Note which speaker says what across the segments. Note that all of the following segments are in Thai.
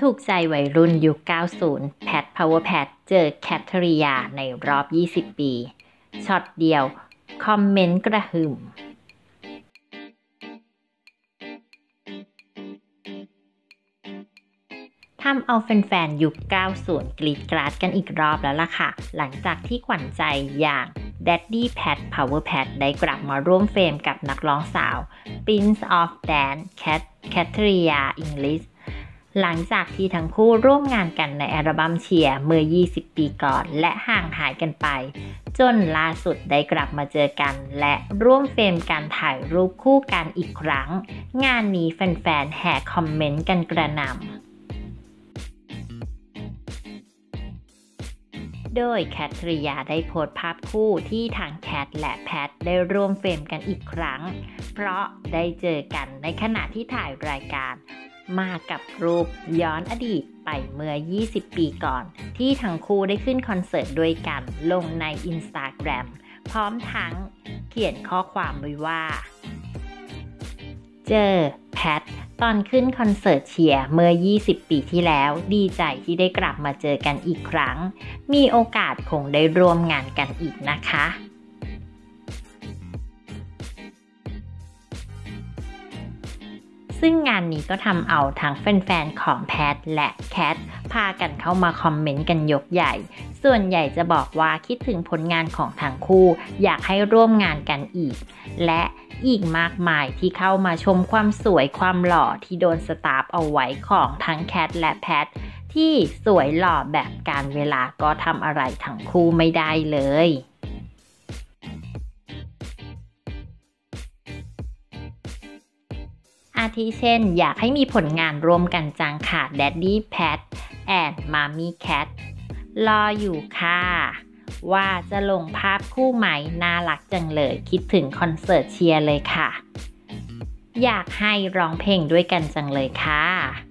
Speaker 1: ถูกใจวัยรุ่นยุค 90 แพท พาวเวอร์แพท เจอแคทเธอรียาในรอบ 20 ปี ช็อตเดียว คอมเมนต์กระหึ่มทำเอาแฟนๆ ยุค 90 กรีดกราดกันอีกรอบแล้วล่ะค่ะ หลังจากที่ขวัญใจอย่าง Daddy Pat Power Pat ได้กลับมาร่วมเฟรมกับนักร้องสาว Prince of Dance Katerina English หลังจากที่ทั้งคู่ร่วมงานกันในอัลบั้มเชียร์เมื่อ 20 ปีก่อนและห่างหายกันไป จนล่าสุดได้กลับมาเจอกันและร่วมเฟรมการถ่ายรูปคู่กันอีกครั้ง งานนี้แฟนๆ แห่คอมเมนต์กันกระหน่ำโดยแคทริยาได้โพสต์ภาพคู่ที่ทางแคทและแพทได้ร่วมเฟรมกันอีกครั้งเพราะได้เจอกันในขณะที่ถ่ายรายการมากับรูปย้อนอดีตไปเมื่อ 20 ปีก่อนที่ทั้งคู่ได้ขึ้นคอนเสิร์ตด้วยกันลงใน Instagram พร้อมทั้งเขียนข้อความไว้ว่าเจอแพทตอนขึ้นคอนเสิร์ตเชียร์เมื่อ 20 ปีที่แล้วดีใจที่ได้กลับมาเจอกันอีกครั้งมีโอกาสคงได้ร่วมงานกันอีกนะคะซึ่งงานนี้ก็ทำเอาทั้งแฟนๆของแพทและแคทพากันเข้ามาคอมเมนต์กันยกใหญ่ส่วนใหญ่จะบอกว่าคิดถึงผลงานของทั้งคู่อยากให้ร่วมงานกันอีกและอีกมากมายที่เข้ามาชมความสวยความหล่อที่โดนสตาร์ฟเอาไว้ของทั้งแคทและแพทที่สวยหล่อแบบการเวลาก็ทำอะไรทั้งคู่ไม่ได้เลยอาทิเช่นอยากให้มีผลงานร่วมกันจังค่ะ Daddy Pat and Mommy Cat รออยู่ค่ะว่าจะลงภาพคู่ไหมน่ารักจังเลยคิดถึงคอนเสิร์ตเชียร์เลยค่ะอยากให้ร้องเพลงด้วยกันจังเลยค่ะ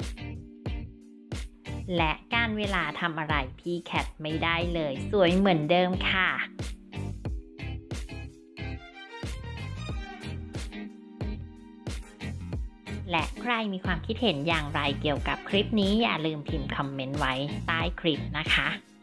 Speaker 1: และการเวลาทำอะไรพี่แคทไม่ได้เลยสวยเหมือนเดิมค่ะและใครมีความคิดเห็นอย่างไรเกี่ยวกับคลิปนี้อย่าลืมพิมพ์คอมเมนต์ไว้ใต้คลิปนะคะ